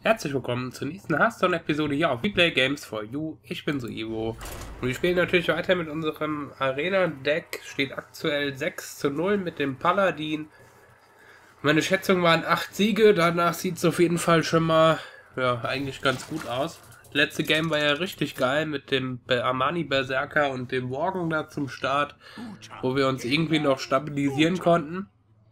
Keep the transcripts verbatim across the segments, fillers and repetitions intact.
Herzlich willkommen zur nächsten Hearthstone-Episode hier auf We Play Games for You. Ich bin Soevo und wir spielen natürlich weiter mit unserem Arena-Deck. Steht aktuell sechs zu null mit dem Paladin. Meine Schätzung waren acht Siege, danach sieht es auf jeden Fall schon mal ja, eigentlich ganz gut aus. Das letzte Game war ja richtig geil mit dem Armani Berserker und dem Worgen da zum Start, wo wir uns irgendwie noch stabilisieren konnten.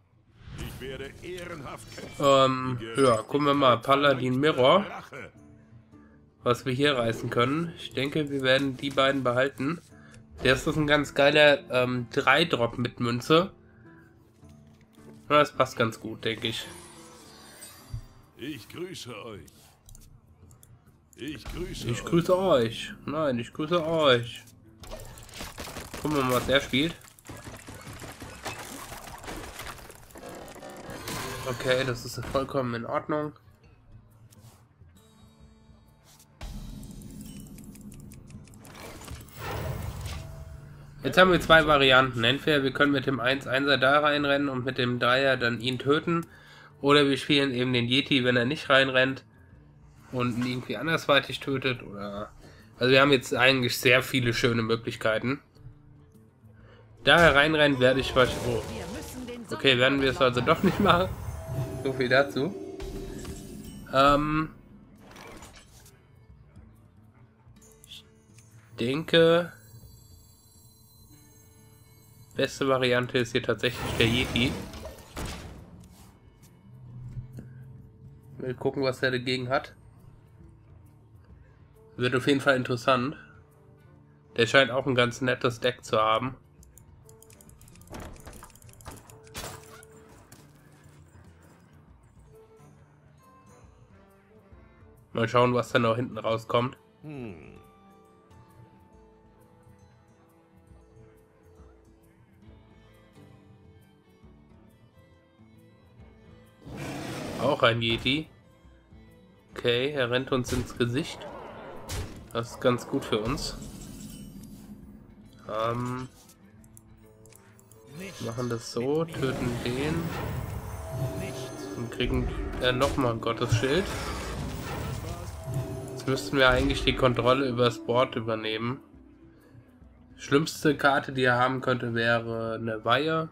Ähm, ja, gucken wir mal, Paladin Mirror, was wir hier reißen können. Ich denke, wir werden die beiden behalten. Das ist ein ganz geiler ähm, drei Drop mit Münze. Das passt ganz gut, denke ich. Ich grüße euch. Ich grüße Ich grüße euch. Nein, ich grüße euch. Gucken wir mal, was er spielt. Okay, das ist vollkommen in Ordnung. Jetzt haben wir zwei Varianten. Entweder wir können mit dem eins einser da reinrennen und mit dem Dreier dann ihn töten. Oder wir spielen eben den Yeti, wenn er nicht reinrennt und ihn irgendwie andersweitig tötet. Oder also wir haben jetzt eigentlich sehr viele schöne Möglichkeiten. Da er reinrennt, werde ich wahrscheinlich... Oh. Okay, werden wir es also doch nicht machen. So viel dazu. Ähm... Ich denke... Beste Variante ist hier tatsächlich der Yeti. Wir gucken, was er dagegen hat. Wird auf jeden Fall interessant. Der scheint auch ein ganz nettes Deck zu haben. Mal schauen, was dann noch hinten rauskommt. Hm. Auch ein Yeti. Okay, er rennt uns ins Gesicht. Das ist ganz gut für uns. Ähm, machen das so, töten den. Und kriegen äh, nochmal ein Gottesschild. Jetzt müssten wir eigentlich die Kontrolle über das Board übernehmen. Schlimmste Karte, die er haben könnte, wäre eine Weihe.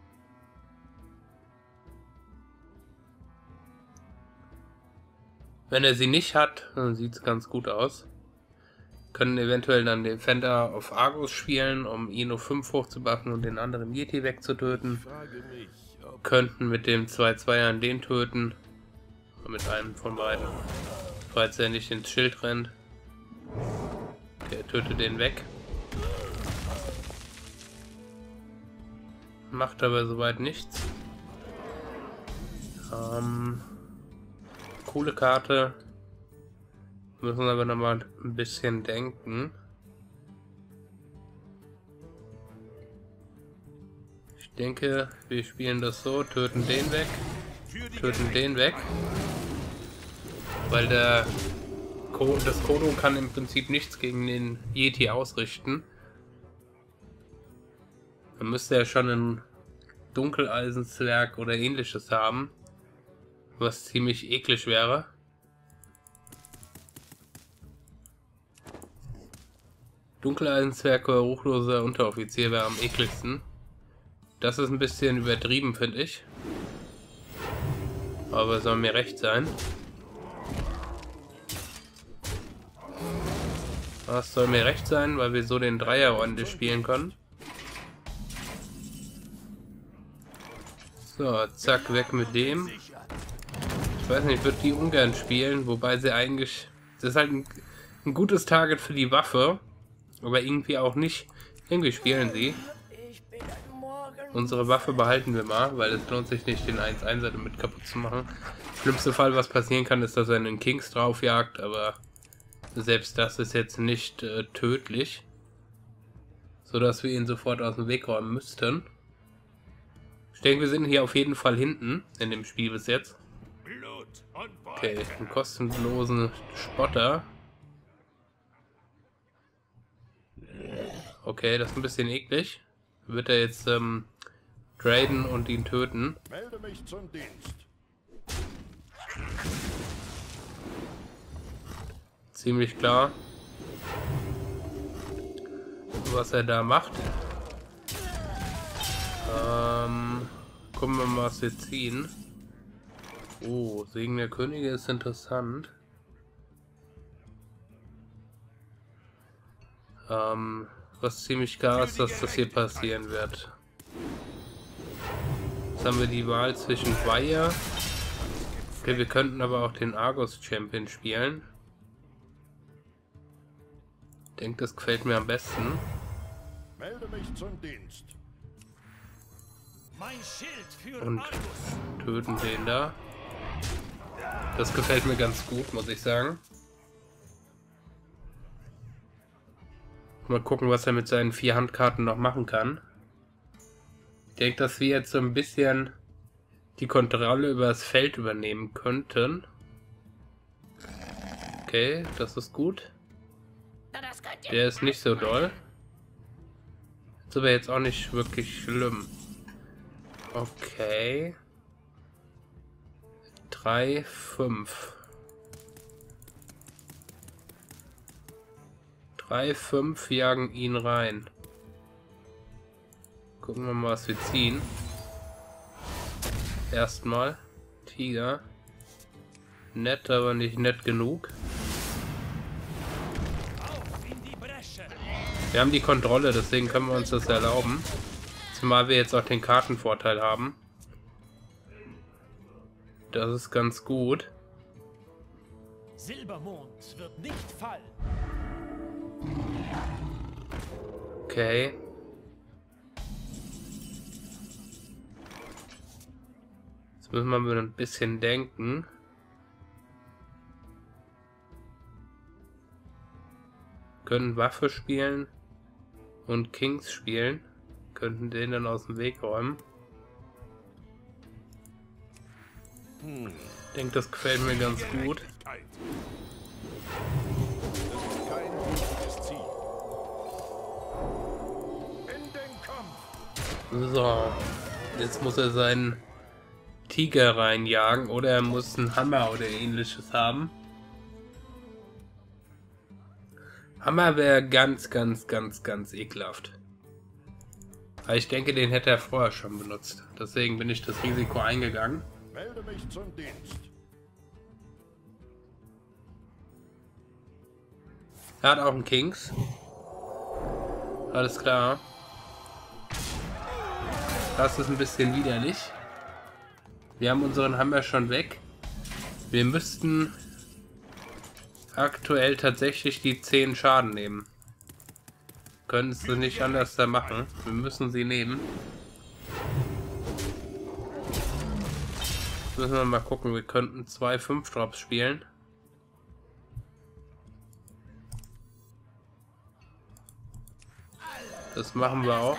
Wenn er sie nicht hat, dann sieht es ganz gut aus. Können eventuell dann den Defender auf Argus spielen, um ihn auf fünf hochzubuffen und den anderen Yeti wegzutöten. Könnten mit dem zwei zwei an den töten. Mit einem von beiden. Falls er nicht ins Schild rennt. Okay, tötet den weg. Macht aber soweit nichts. Ähm... Coole Karte. Müssen aber noch mal ein bisschen denken. Ich denke, wir spielen das so, töten den weg, töten den weg. Weil der Ko das Kodo kann im Prinzip nichts gegen den Yeti ausrichten. Dann müsste er schon ein Dunkeleisenzwerg oder ähnliches haben. Was ziemlich eklig wäre. Dunkeleisenzwerg oder ruchloser Unteroffizier wäre am ekligsten. Das ist ein bisschen übertrieben, finde ich. Aber es soll mir recht sein. Das soll mir recht sein, weil wir so den Dreier ordentlich spielen können. So, zack, weg mit dem. Ich weiß nicht, ich würde die ungern spielen, wobei sie eigentlich... Das ist halt ein, ein gutes Target für die Waffe, aber irgendwie auch nicht. Irgendwie spielen sie. Unsere Waffe behalten wir mal, weil es lohnt sich nicht, den eins einser damit kaputt zu machen. Schlimmste Fall, was passieren kann, ist, dass er einen Kings draufjagt, aber selbst das ist jetzt nicht äh, tödlich. Sodass wir ihn sofort aus dem Weg räumen müssten. Ich denke, wir sind hier auf jeden Fall hinten in dem Spiel bis jetzt. Okay, einen kostenlosen Spotter. Okay, das ist ein bisschen eklig. Wird er jetzt ähm, traden und ihn töten? Melde mich zum Dienst. ziemlich klar, was er da macht. Ähm, gucken wir mal, was wir ziehen. Oh, Segen der Könige ist interessant. Ähm, was ziemlich klar ist, dass das hier passieren wird. Jetzt haben wir die Wahl zwischen Weihe. Okay, wir könnten aber auch den Argus Champion spielen. Ich denke, das gefällt mir am besten. Melde mich zum Dienst. Mein Schild für Und Argus. töten den da. Das gefällt mir ganz gut, muss ich sagen. Mal gucken, was er mit seinen vier Handkarten noch machen kann. Ich denke, dass wir jetzt so ein bisschen die Kontrolle über das Feld übernehmen könnten. Okay, das ist gut. Der ist nicht so doll. Ist aber jetzt auch nicht wirklich schlimm. Okay. drei, fünf. drei, fünf jagen ihn rein. Gucken wir mal, was wir ziehen. Erstmal Tiger. Nett, aber nicht nett genug. Auf in die Bresche. Wir haben die Kontrolle, deswegen können wir uns das erlauben. Zumal wir jetzt auch den Kartenvorteil haben. Das ist ganz gut. Silbermond wird nicht fallen. Okay. Jetzt müssen wir mal ein bisschen denken. Können Waffe spielen und Kings spielen. Könnten den dann aus dem Weg räumen. Hm. Ich denke, das gefällt mir ganz gut. Das ist kein gültiges Ziel. In den Kampf. So. Jetzt muss er seinen Tiger reinjagen oder er muss einen Hammer oder ähnliches haben. Hammer wäre ganz, ganz, ganz, ganz ekelhaft. Aber ich denke, den hätte er vorher schon benutzt. Deswegen bin ich das Risiko eingegangen. Melde mich zum Dienst. Er hat auch einen Kings. Alles klar. Das ist ein bisschen widerlich. Wir haben unseren Hammer schon weg. Wir müssten aktuell tatsächlich die zehn Schaden nehmen. Können es nicht anders da machen. Wir müssen sie nehmen. Jetzt müssen wir mal gucken. Wir könnten zwei fünf Drops spielen. Das machen wir auch.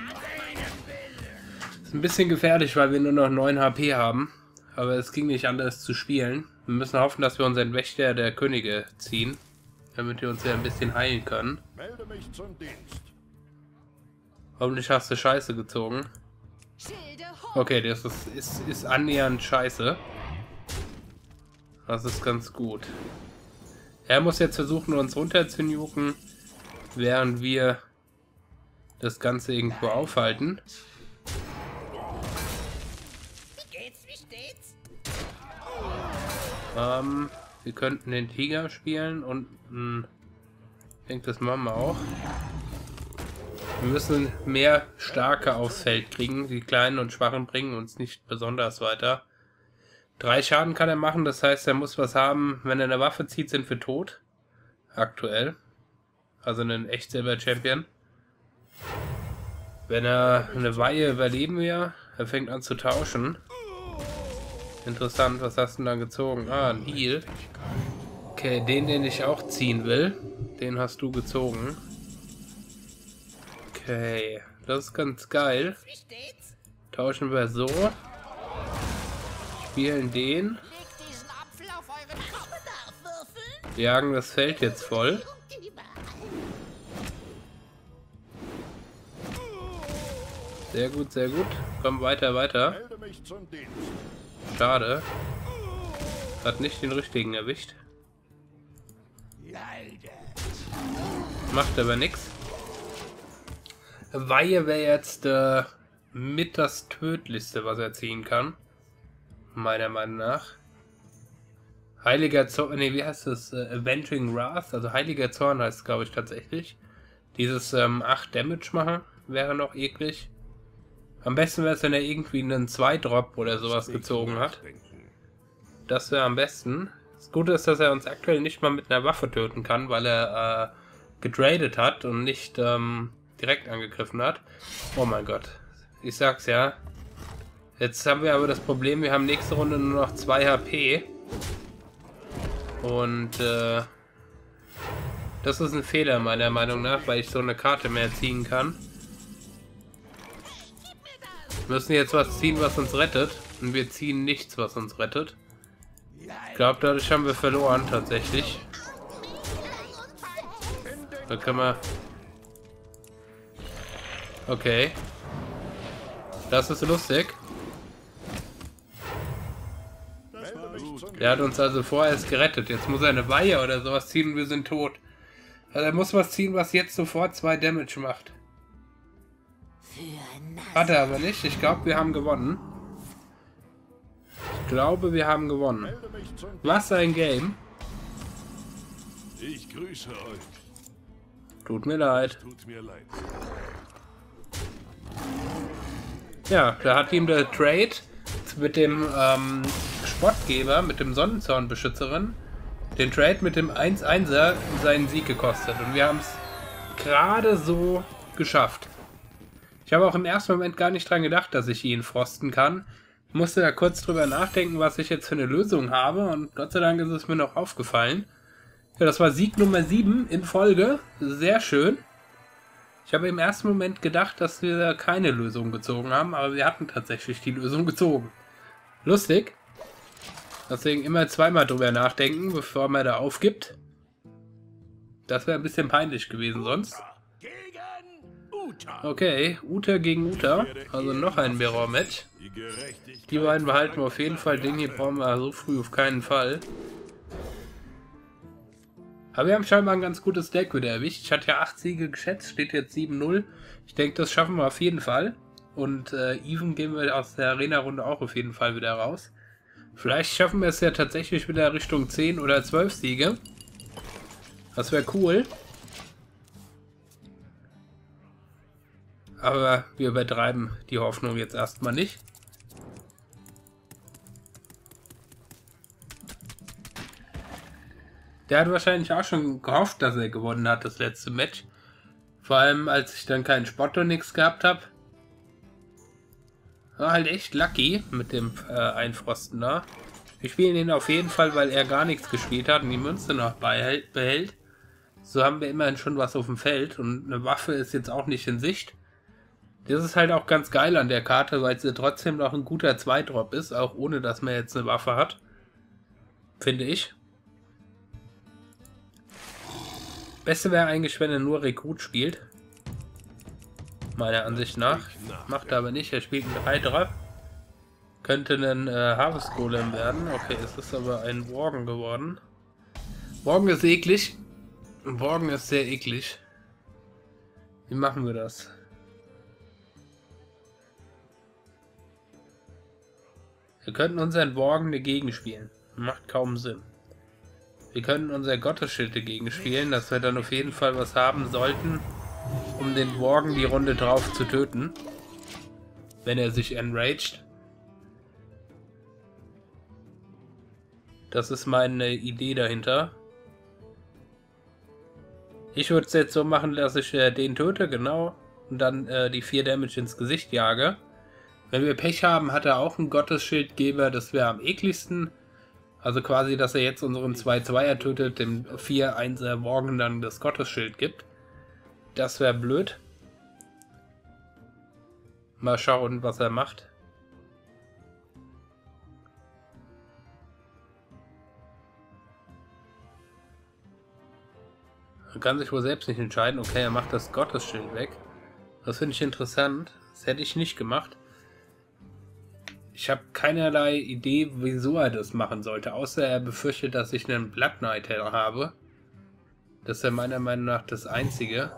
Ist ein bisschen gefährlich, weil wir nur noch neun H P haben. Aber es ging nicht anders zu spielen. Wir müssen hoffen, dass wir unseren Wächter der Könige ziehen. Damit wir uns ja ein bisschen heilen können. Melde mich zum Dienst. Hoffentlich hast du Scheiße gezogen. Okay, das ist, ist, ist annähernd Scheiße. Das ist ganz gut. Er muss jetzt versuchen, uns runter zu nuken, während wir das Ganze irgendwo aufhalten. Wie geht's? Wie steht's? Ähm, wir könnten den Tiger spielen und mh, ich denke, das machen wir auch. Wir müssen mehr Starke aufs Feld kriegen. Die Kleinen und Schwachen bringen uns nicht besonders weiter. Drei Schaden kann er machen, das heißt, er muss was haben. Wenn er eine Waffe zieht, sind wir tot. Aktuell. Also einen Echt-Silber-Champion. Wenn er eine Weihe überleben wir. Er fängt an zu tauschen. Interessant, was hast du denn da gezogen? Ah, ein Heal. Okay, den, den ich auch ziehen will, den hast du gezogen. Okay, das ist ganz geil. Wie steht's? Tauschen wir so. Spielen den. Legt diesen Apfel auf euren Kopfbedarf würfeln. Jagen das Feld jetzt voll. Und überall. Sehr gut, sehr gut. Komm weiter, weiter. Melde mich zum Dienst. Schade. Hat nicht den richtigen erwischt. Macht aber nichts. Weihe wäre jetzt äh, mit das Tödlichste, was er ziehen kann. Meiner Meinung nach. Heiliger Zorn, ne, wie heißt das? Äh, Avenging Wrath, also Heiliger Zorn heißt es, glaube ich, tatsächlich. Dieses ähm, acht Damage machen wäre noch eklig. Am besten wäre es, wenn er irgendwie einen zwei Drop oder sowas gezogen hat. Das wäre am besten. Das Gute ist, dass er uns aktuell nicht mal mit einer Waffe töten kann, weil er äh, getradet hat und nicht ähm, direkt angegriffen hat. Oh mein Gott. Ich sag's ja. Jetzt haben wir aber das Problem, wir haben nächste Runde nur noch zwei H P. Und äh, das ist ein Fehler meiner Meinung nach, weil ich so eine Karte mehr ziehen kann. Wir müssen jetzt was ziehen, was uns rettet. Und wir ziehen nichts, was uns rettet. Ich glaube, dadurch haben wir verloren, tatsächlich. Da können wir... Okay. Das ist lustig. Der hat uns also vorerst gerettet. Jetzt muss er eine Weihe oder sowas ziehen und wir sind tot. Also er muss was ziehen, was jetzt sofort zwei Damage macht. Hat er aber nicht. Ich glaube, wir haben gewonnen. Ich glaube, wir haben gewonnen. Was ein Game. Ich grüße euch. Tut mir leid. Tut mir leid. Ja, da hat ihm der Trade mit dem ähm, Spottgeber, mit dem Sonnenzornbeschützerin, den Trade mit dem eins einser seinen Sieg gekostet. Und wir haben es gerade so geschafft. Ich habe auch im ersten Moment gar nicht dran gedacht, dass ich ihn frosten kann. Ich musste da kurz drüber nachdenken, was ich jetzt für eine Lösung habe. Und Gott sei Dank ist es mir noch aufgefallen. Ja, das war Sieg Nummer sieben in Folge. Sehr schön. Ich habe im ersten Moment gedacht, dass wir keine Lösung gezogen haben, aber wir hatten tatsächlich die Lösung gezogen. Lustig. Deswegen immer zweimal drüber nachdenken, bevor man da aufgibt. Das wäre ein bisschen peinlich gewesen sonst. Okay, Uta gegen Uta. Also noch ein Mirror-Match. Die beiden behalten wir auf jeden Fall. Den hier brauchen wir so früh auf keinen Fall. Aber wir haben scheinbar ein ganz gutes Deck wieder erwischt. Ich hatte ja acht Siege geschätzt, steht jetzt sieben null. Ich denke, das schaffen wir auf jeden Fall. Und äh, even gehen wir aus der Arena-Runde auch auf jeden Fall wieder raus. Vielleicht schaffen wir es ja tatsächlich wieder Richtung zehn oder zwölf Siege. Das wäre cool. Aber wir übertreiben die Hoffnung jetzt erstmal nicht. Der hat wahrscheinlich auch schon gehofft, dass er gewonnen hat, das letzte Match. Vor allem, als ich dann keinen Spot und nichts gehabt habe. War halt echt lucky mit dem äh, Einfrosten da. Wir spielen ihn auf jeden Fall, weil er gar nichts gespielt hat und die Münze noch behält. So haben wir immerhin schon was auf dem Feld und eine Waffe ist jetzt auch nicht in Sicht. Das ist halt auch ganz geil an der Karte, weil sie trotzdem noch ein guter zwei Drop ist, auch ohne dass man jetzt eine Waffe hat. Finde ich. Beste wäre eigentlich, wenn er nur Rekrut spielt. Meiner Ansicht nach. Macht er aber nicht, er spielt einen drei Drop. Könnte ein äh, Harvest Golem werden. Okay, es ist aber ein Worgen geworden. Worgen ist eklig. Worgen ist sehr eklig. Wie machen wir das? Wir könnten unseren Worgen dagegen spielen. Macht kaum Sinn. Wir können unser Gottesschild dagegen spielen, dass wir dann auf jeden Fall was haben sollten, um den Worgen die Runde drauf zu töten. Wenn er sich enraged. Das ist meine Idee dahinter. Ich würde es jetzt so machen, dass ich äh, den töte, genau. Und dann äh, die vier Damage ins Gesicht jage. Wenn wir Pech haben, hat er auch einen Gottesschildgeber. Das wäre am ekligsten. Also quasi, dass er jetzt unseren zwei Zweier tötet, dem vier Einser Worgen dann das Gottesschild gibt. Das wäre blöd. Mal schauen, was er macht. Er kann sich wohl selbst nicht entscheiden. Okay, er macht das Gottesschild weg. Das finde ich interessant. Das hätte ich nicht gemacht. Ich habe keinerlei Idee, wieso er das machen sollte, außer er befürchtet, dass ich einen Blood Knight habe. Das ist ja meiner Meinung nach das Einzige.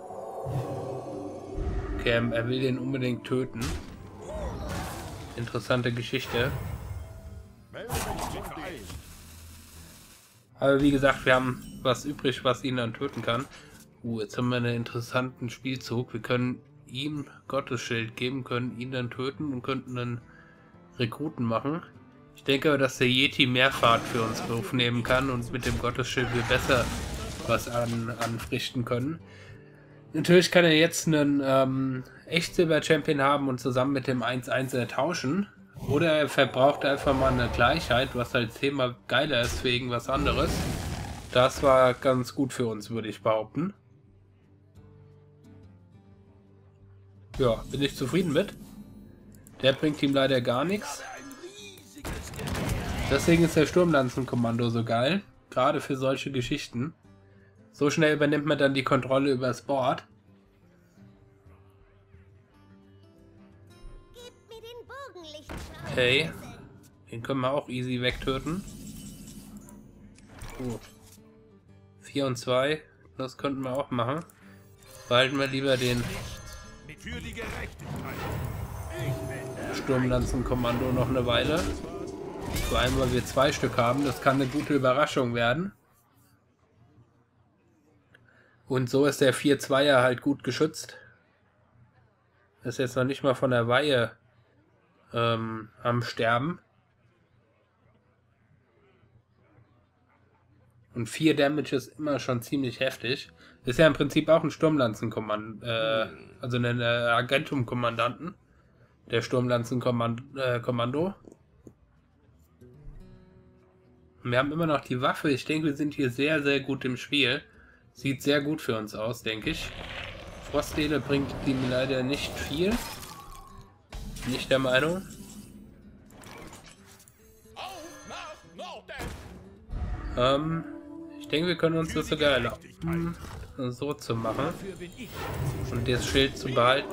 Okay, er will den unbedingt töten. Interessante Geschichte. Melde mich zum Dienst. Aber wie gesagt, wir haben was übrig, was ihn dann töten kann. Uh, jetzt haben wir einen interessanten Spielzug. Wir können ihm Gottesschild geben, können ihn dann töten und könnten dann Rekruten machen. Ich denke aber, dass der Yeti mehr Fahrt für uns aufnehmen kann und mit dem Gottesschild wir besser was an, anrichten können. Natürlich kann er jetzt einen ähm, Echt-Silber-Champion haben und zusammen mit dem eins eins tauschen. Oder er verbraucht einfach mal eine Gleichheit, was als Thema geiler ist für irgendwas anderes. Das war ganz gut für uns, würde ich behaupten. Ja, bin ich zufrieden mit. Der bringt ihm leider gar nichts. Deswegen ist der Sturmlanzenkommando so geil. Gerade für solche Geschichten. So schnell übernimmt man dann die Kontrolle über das Board. Okay. Den können wir auch easy wegtöten. Uh. vier und zwei. Das könnten wir auch machen. Behalten wir lieber den Sturmlanzenkommando noch eine Weile. Vor allem, weil wir zwei Stück haben. Das kann eine gute Überraschung werden. Und so ist der vier zweier halt gut geschützt. Ist jetzt noch nicht mal von der Weihe ähm, am Sterben. Und vier Damage ist immer schon ziemlich heftig. Ist ja im Prinzip auch ein Sturmlanzenkommando, äh, also ein äh, Agentum-Kommandanten. Der Sturmlanzenkommando. Wir haben immer noch die Waffe. Ich denke, wir sind hier sehr, sehr gut im Spiel. Sieht sehr gut für uns aus, denke ich. Frostseele bringt ihm leider nicht viel. Nicht der Meinung. Ähm, ich denke, wir können uns das sogar erlauben, so zu machen. Und das Schild zu behalten.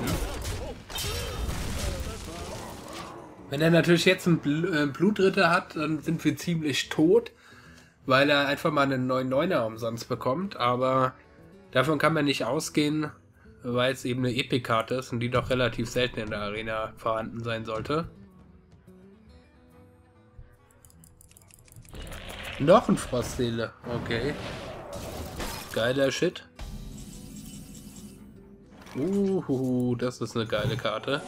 Wenn er natürlich jetzt einen Bl äh, Blutritter hat, dann sind wir ziemlich tot. Weil er einfach mal einen neuen Neuner umsonst bekommt, aber davon kann man nicht ausgehen, weil es eben eine Epic-Karte ist und die doch relativ selten in der Arena vorhanden sein sollte. Noch ein Frostseele, okay. Geiler Shit. Uhuhu, das ist eine geile Karte.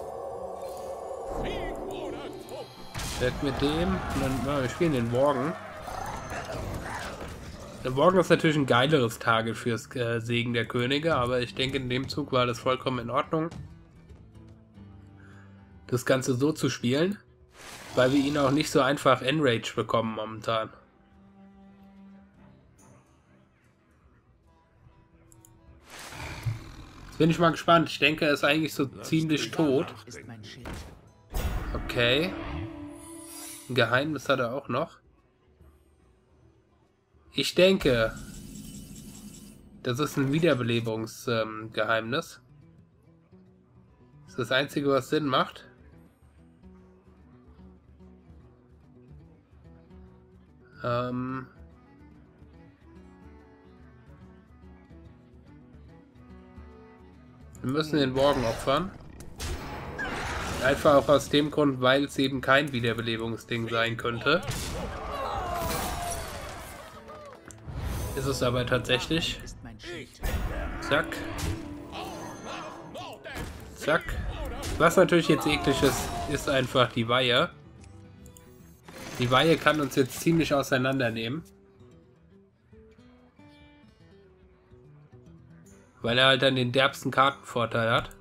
Weg mit dem und dann, na, wir spielen den Morgen. Der Morgen ist natürlich ein geileres Target fürs äh, Segen der Könige, aber ich denke, in dem Zug war das vollkommen in Ordnung, das Ganze so zu spielen, weil wir ihn auch nicht so einfach Enrage bekommen momentan. Jetzt bin ich mal gespannt. Ich denke, er ist eigentlich so ziemlich tot. Okay. Ein Geheimnis hat er auch noch. Ich denke, das ist ein Wiederbelebungsgeheimnis. Ähm, das ist das Einzige, was Sinn macht. Ähm wir müssen den Morgen opfern. Einfach auch aus dem Grund, weil es eben kein Wiederbelebungsding sein könnte. Ist es aber tatsächlich. Zack. Zack. Was natürlich jetzt eklig ist, ist einfach die Weihe. Die Weihe kann uns jetzt ziemlich auseinandernehmen. Weil er halt dann den derbsten Kartenvorteil hat.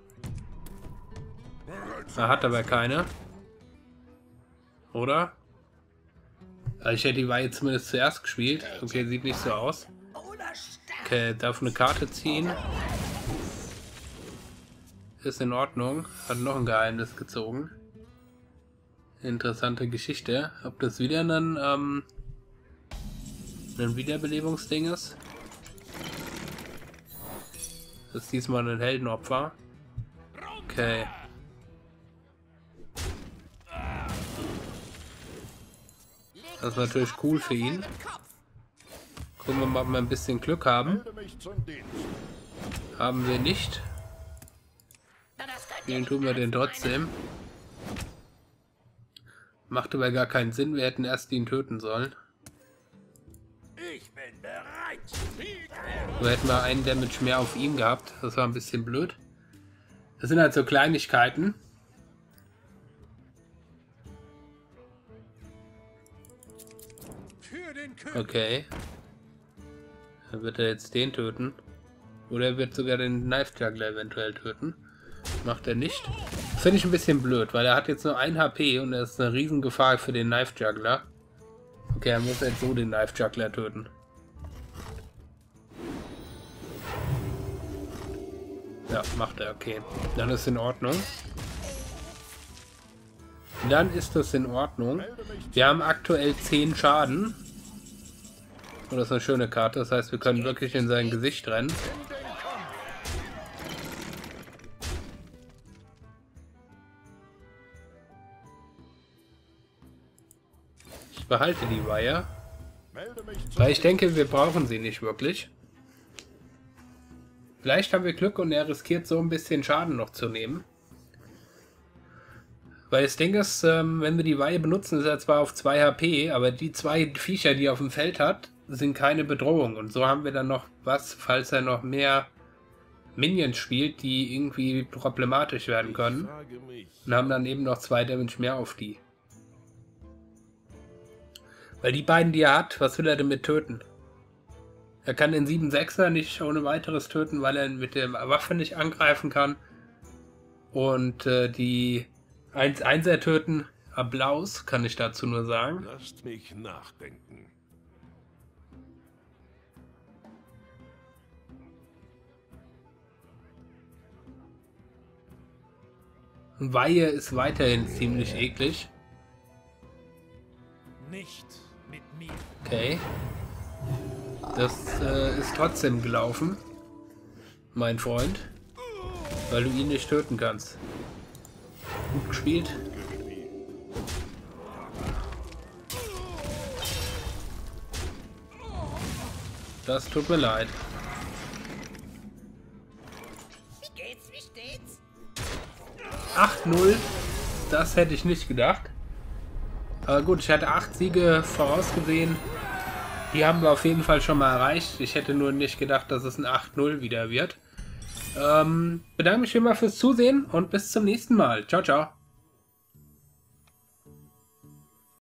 Er hat aber keine. Oder? Also ich hätte die Weihe zumindest zuerst gespielt. Okay, sieht nicht so aus. Okay, darf eine Karte ziehen. Ist in Ordnung. Hat noch ein Geheimnis gezogen. Interessante Geschichte. Ob das wieder ein, ähm, ein Wiederbelebungsding ist? Das ist diesmal ein Heldenopfer. Okay. Das ist natürlich cool für ihn. Gucken wir mal, ob wir ein bisschen Glück haben. Melde mich zum Dienst. Haben wir nicht. Na, das könnt ihr Den nicht tun wir den lassen, trotzdem. Macht aber gar keinen Sinn. Wir hätten erst ihn töten sollen. Ich bin bereit. So hätten wir einen Damage mehr auf ihm gehabt. Das war ein bisschen blöd. Das sind halt so Kleinigkeiten. Für den König. Okay. Dann wird er jetzt den töten. Oder er wird sogar den Knife Juggler eventuell töten. Macht er nicht. Das finde ich ein bisschen blöd, weil er hat jetzt nur ein H P und er ist eine Riesengefahr für den Knife Juggler. Okay, er muss jetzt so den Knife Juggler töten. Ja, macht er, okay. Dann ist in Ordnung. Dann ist das in Ordnung. Wir haben aktuell zehn Schaden. Und das ist eine schöne Karte, das heißt, wir können wirklich in sein Gesicht rennen. Ich behalte die Weihe, Melde mich zum weil ich denke, wir brauchen sie nicht wirklich. Vielleicht haben wir Glück und er riskiert so ein bisschen Schaden noch zu nehmen. Weil das Ding ist, ähm, wenn wir die Weihe benutzen, ist er zwar auf zwei H P, aber die zwei Viecher, die er auf dem Feld hat, sind keine Bedrohung. Und so haben wir dann noch was, falls er noch mehr Minions spielt, die irgendwie problematisch werden können. Frage mich. Und haben dann eben noch zwei Damage mehr auf die. Weil die beiden, die er hat, was will er damit töten? Er kann den sieben sechser nicht ohne weiteres töten, weil er mit der Waffe nicht angreifen kann. Und äh, die eins einser töten, Applaus, kann ich dazu nur sagen. Lasst mich nachdenken. Weihe ist weiterhin ziemlich eklig. Nicht mit mir. Okay. Das äh, ist trotzdem gelaufen, mein Freund. Weil du ihn nicht töten kannst. Gut gespielt. Das tut mir leid. Wie geht's? Wie steht's? acht null. Das hätte ich nicht gedacht. Aber gut, ich hatte acht Siege vorausgesehen. Die haben wir auf jeden Fall schon mal erreicht. Ich hätte nur nicht gedacht, dass es ein acht null wieder wird. Ähm, bedanke mich immer fürs Zusehen und bis zum nächsten Mal. Ciao, ciao.